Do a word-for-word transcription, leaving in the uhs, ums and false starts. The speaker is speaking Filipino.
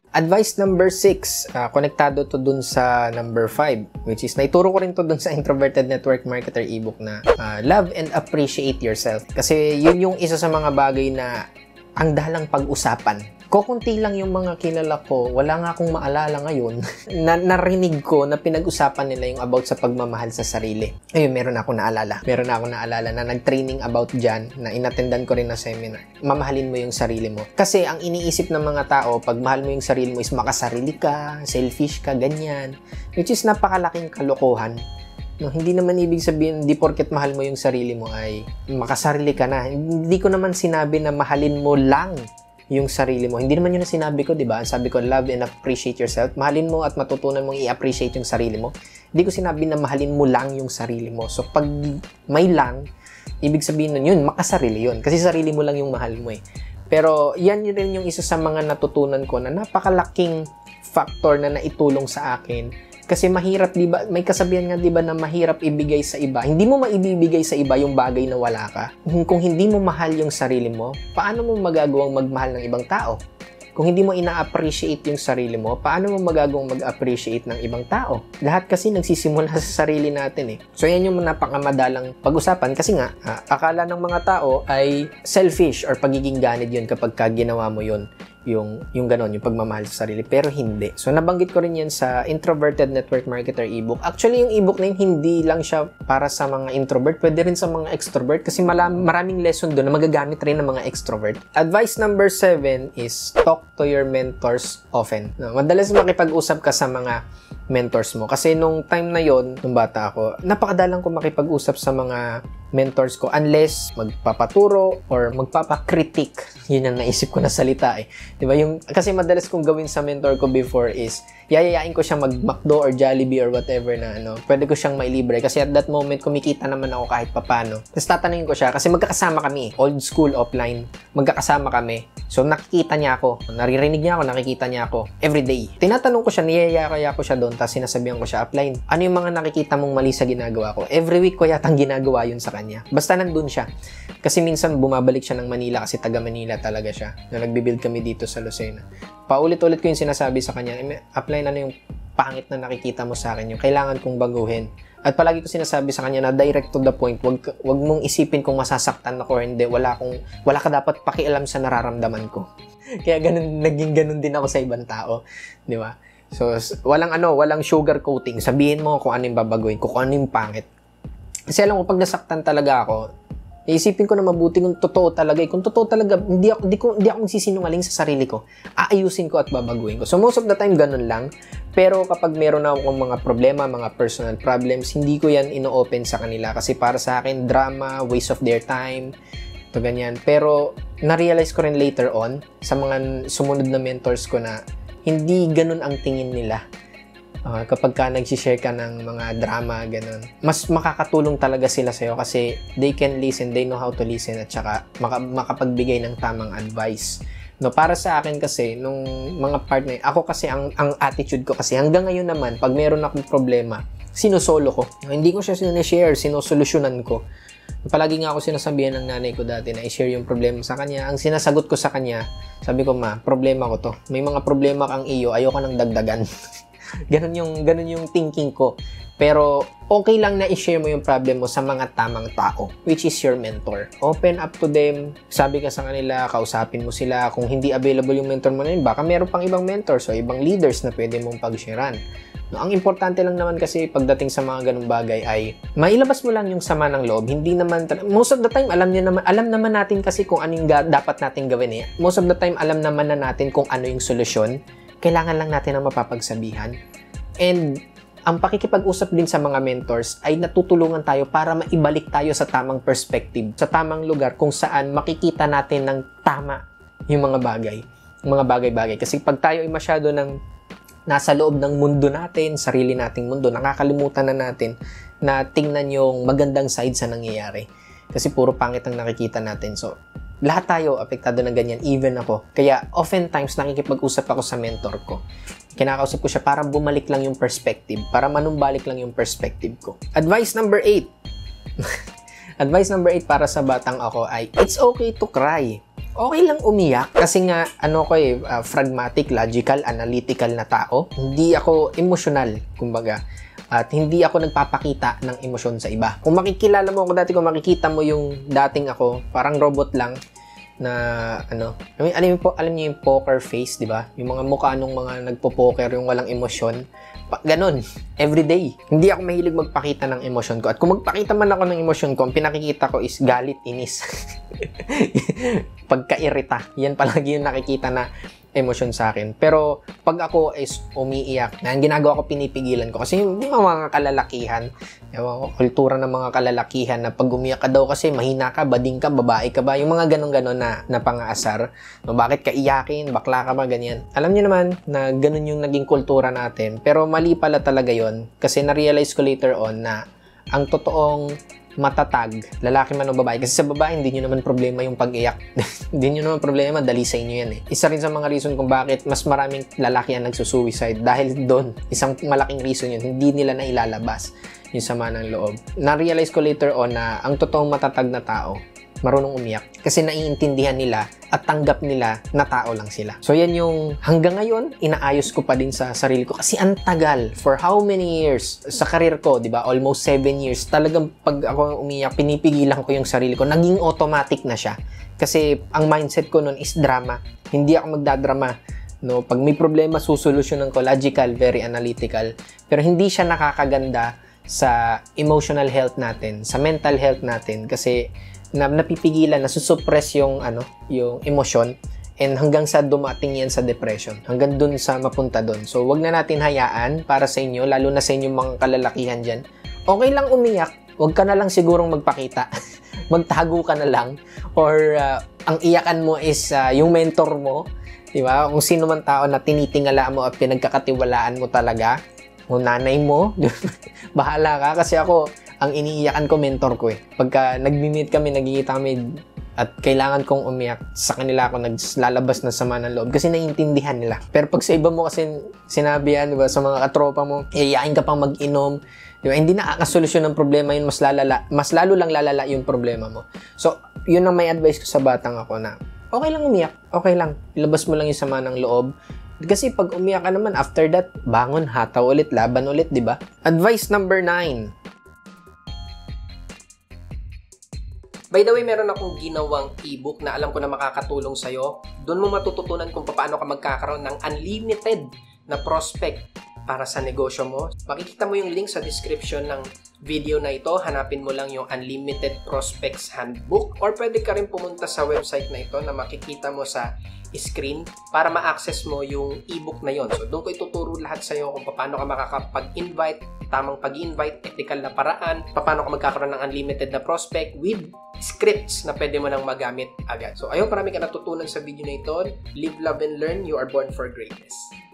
Advice number six, uh, konektado to dun sa number five, which is naituro ko rin to dun sa Introverted Network Marketer ebook na uh, love and appreciate yourself. Kasi yun yung isa sa mga bagay na ang dalang pag-usapan. Kukunti lang yung mga kilala ko, wala nga akong maalala ngayon, na narinig ko na pinag-usapan nila yung about sa pagmamahal sa sarili. Ayun, meron ako naalala. Meron ako naalala na nag-training about dyan, na inattendan ko rin na seminar. Mamahalin mo yung sarili mo. Kasi ang iniisip ng mga tao, pag mahal mo yung sarili mo is makasarili ka, selfish ka, ganyan. Which is napakalaking kalokohan. No, hindi naman ibig sabihin, di porket mahal mo yung sarili mo ay makasarili ka na. Hindi ko naman sinabi na mahalin mo lang yung sarili mo. Hindi naman yun na sinabi ko, di ba? Sabi ko, love and appreciate yourself. Mahalin mo at matutunan mong i-appreciate yung sarili mo. Hindi ko sinabi na mahalin mo lang yung sarili mo. So, pag may lang, ibig sabihin nun yun, makasarili yun. Kasi sarili mo lang yung mahal mo eh. Pero, yan yun rin yung isa sa mga natutunan ko na napakalaking factor na naitulong sa akin. Kasi mahirap, di ba? May kasabihan nga, di ba, na mahirap ibigay sa iba. Hindi mo maibibigay sa iba yung bagay na wala ka. Kung hindi mo mahal yung sarili mo, paano mo magagawang magmahal ng ibang tao? Kung hindi mo ina-appreciate yung sarili mo, paano mo magagawang mag-appreciate ng ibang tao? Lahat kasi nagsisimula sa sarili natin eh. So yan yung napakamadalang pag-usapan kasi nga, ah, akala ng mga tao ay selfish or pagiging ganid yun kapag ka ginawa mo yun. Yung, yung ganon, yung pagmamahal sa sarili. Pero hindi. So, nabanggit ko rin yan sa Introverted Network Marketer ebook. Actually, yung ebook na yun, hindi lang siya para sa mga introvert. Pwede rin sa mga extrovert kasi malam, maraming lesson doon na magagamit rin ng mga extrovert. Advice number seven is talk to your mentors often. No, madalas makipag-usap ka sa mga mentors mo. Kasi nung time na yon, nung bata ako, napakadalang ko makipag-usap sa mga mentors ko unless magpapaturo or magpapakritik. Yun ang naisip ko na salita eh. Diba? Yung, kasi madalas kong gawin sa mentor ko before is yayayain ko siya mag-McDo or Jollibee or whatever na ano, pwede ko siyang mailibre kasi at that moment kumikita naman ako kahit papano. Tapos tatanungin ko siya kasi magkakasama kami, old school, offline, magkakasama kami. So nakikita niya ako, naririnig niya ako, nakikita niya ako everyday. Tinatanong ko siya, niyayaya ko siya doon, tapos sinasabihan ko siya, upline, ano yung mga nakikita mong mali sa ginagawa ko? Every week ko yatang ginagawa yun sa kanya. Basta nandun siya. Kasi minsan bumabalik siya ng Manila kasi taga Manila talaga siya. Na nagbibuild kami dito sa Lucena. Paulit-ulit ko yung sinasabi sa kanya, upline, ano yung pangit na nakikita mo sa akin, yung kailangan kong baguhin. At palagi ko sinasabi sa kanya na direct to the point, wag, wag mong isipin kung masasaktan ako or hindi, wala, kong, wala ka dapat pakialam sa nararamdaman ko. Kaya ganun, naging ganun din ako sa ibang tao, di ba? So, walang ano, walang sugar coating. Sabihin mo kung ano yung babaguhin, kung ano yung pangit. Kasi alam ko, pag nasaktan talaga ako, iisipin ko na mabuti kung totoo talaga. Kung totoo talaga, hindi ako, hindi ko, hindi ako magsisinungaling sa sarili ko. Aayusin ko at babaguhin ko. So, most of the time, ganun lang. Pero kapag meron na akong mga problema, mga personal problems, hindi ko yan ino-open sa kanila. Kasi para sa akin, drama, waste of their time, to ganyan. Pero, na-realize ko rin later on, sa mga sumunod na mentors ko na, hindi ganun ang tingin nila. Uh, kapag ka nagsishare ka ng mga drama, ganun, mas makakatulong talaga sila sa'yo kasi they can listen, they know how to listen at saka maka makapagbigay ng tamang advice. No, para sa akin kasi, nung mga partner, ako kasi, ang, ang attitude ko kasi, hanggang ngayon naman, pag meron akong problema, sinusolo ko. No, hindi ko siya sinishare, sinusolusyonan ko. Palagi nga ako sinasabihan ng nanay ko dati na i-share yung problema sa kanya. Ang sinasagot ko sa kanya, sabi ko, ma, problema ko to. May mga problema kang iyo, ayoko nang dagdagan. Ganun yung, ganun yung thinking ko. Pero, okay lang na i-share mo yung problem mo sa mga tamang tao, which is your mentor. Open up to them. Sabi ka sa kanila, kausapin mo sila. Kung hindi available yung mentor mo na yun, baka meron pang ibang mentors o ibang leaders na pwede mong pag-sharean. No, ang importante lang naman kasi pagdating sa mga ganung bagay ay mailabas mo lang yung sama ng loob. Hindi naman, most of the time, alam niyo naman, alam naman natin kasi kung ano yung dapat natin gawin eh. Most of the time, alam naman na natin kung ano yung solusyon. Kailangan lang natin ang mapapagsabihan. And ang pakikipag-usap din sa mga mentors ay natutulungan tayo para maibalik tayo sa tamang perspective, sa tamang lugar kung saan makikita natin ng tama yung mga bagay, yung mga bagay-bagay. Kasi pag tayo ay masyado ng nasa loob ng mundo natin, sarili nating mundo, nakakalimutan na natin na tingnan yung magandang side sa nangyayari. Kasi puro pangit ang nakikita natin. So, lahat tayo apektado ng ganyan, even ako. Kaya, oftentimes, nakikipag-usap ako sa mentor ko. Kinakausap ko siya para bumalik lang yung perspective, para manumbalik lang yung perspective ko. Advice number eight. Advice number eight para sa batang ako ay, it's okay to cry. Okay lang umiyak kasi nga ano ko eh, uh, pragmatic, logical, analytical na tao. Hindi ako emotional, kumbaga. At hindi ako nagpapakita ng emosyon sa iba. Kung makikilala mo ako dati, kung makikita mo yung dating ako, parang robot lang na ano, I mean, alam niyo po, alam niyo yung poker face, di ba? Yung mga mukha nung mga nagpo-poker, yung walang emosyon. Pa, ganun, everyday. Hindi ako mahilig magpakita ng emosyon ko. At kung magpakita man ako ng emosyon ko, ang pinakikita ko is galit, inis. Pagkairita. Yan palagi yung nakikita na emosyon sa akin. Pero pag ako is umiiyak, na ang ginagawa ko, pinipigilan ko. Kasi yung mga kalalakihan, yung kultura ng mga kalalakihan na pag umiyak ka daw kasi mahina ka, bading ka, babae ka ba, yung mga ganon-ganon na, na pang-aasar. No, bakit ka iyakin, bakla ka ba, ganyan. Alam niyo naman na ganon yung naging kultura natin. Pero mali pala talaga yon kasi na-realize ko later on na ang totoong matatag, lalaki man o babae. Kasi sa babae, hindi nyo naman problema yung pag-iyak. Hindi nyo naman problema, dali sa inyo yan eh. Isa rin sa mga reason kung bakit mas maraming lalaki ang nagsusuicide. Dahil doon, isang malaking reason yun, hindi nila na ilalabas yung sama ng loob. Na-realize ko later on na ang totoong matatag na tao, marunong umiyak. Kasi naiintindihan nila at tanggap nila na tao lang sila. So yan yung hanggang ngayon, inaayos ko pa din sa sarili ko. Kasi ang tagal, for how many years sa career ko, di ba? Almost seven years. Talagang pag ako umiyak, pinipigilan ko yung sarili ko. Naging automatic na siya. Kasi ang mindset ko nun is drama. Hindi ako magdadrama. No, pag may problema, susolusyonan ko. Logical, very analytical. Pero hindi siya nakakaganda sa emotional health natin, sa mental health natin. Kasi na napipigilan, nasusuppress yung ano, yung emosyon, and hanggang sa dumating yan sa depression, hanggang dun sa mapunta dun. So wag na natin hayaan para sa inyo, lalo na sa inyong mga kalalakihan dyan. Okay lang umiyak, wag ka na lang sigurong magpakita. Magtago ka na lang, or uh, ang iyakan mo is uh, yung mentor mo, di ba? Kung sino man tao na tinitingala mo at pinagkakatiwalaan mo talaga, o nanay mo, bahala ka. Kasi ako, ang iniiyakan ko, mentor ko eh. Pagka nag-meet kami, nagkikita kami, at kailangan kong umiyak, sa kanila ako naglalabas na sama ng loob. Kasi naiintindihan nila. Pero pag sa iba mo kasi sinabi yan, diba, sa mga katropa mo, iyayain ka pang mag-inom, diba, hindi nakakasolusyon ng problema yun, mas lalala, mas lalo lang lalala yung problema mo. So, yun ang may advice ko sa batang ako na, okay lang umiyak, okay lang. Ilabas mo lang yung sama ng loob. Kasi pag umiyak ka naman, after that, bangon, hataw ulit, laban ulit, di ba? Advice number nine. By the way, meron akong ginawang ebook na alam ko na makakatulong sa'yo. Doon mo matututunan kung paano ka magkakaroon ng unlimited na prospect para sa negosyo mo. Makikita mo yung link sa description ng video na ito. Hanapin mo lang yung Unlimited Prospects Handbook, or pwede ka rin pumunta sa website na ito na makikita mo sa screen para ma-access mo yung ebook na yon. So doon ko ituturo lahat sa iyo kung paano ka makakapag-invite, tamang pag-invite, ethical na paraan, paano ka magkakaroon ng unlimited na prospect with scripts na pwede mo nang magamit agad. So ayun, marami ka natutunan sa video na ito. Live, love, and learn. You are born for greatness.